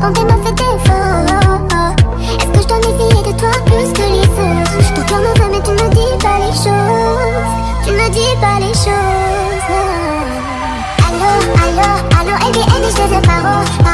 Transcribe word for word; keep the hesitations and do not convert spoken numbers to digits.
tenter m'a fait défaut. Est-ce que je dois méfier de toi plus que les autres? Ton cœur me veut mais tu me dis pas les choses. Tu me dis pas les choses. Allô, allô, allô, L B N, je te sépare.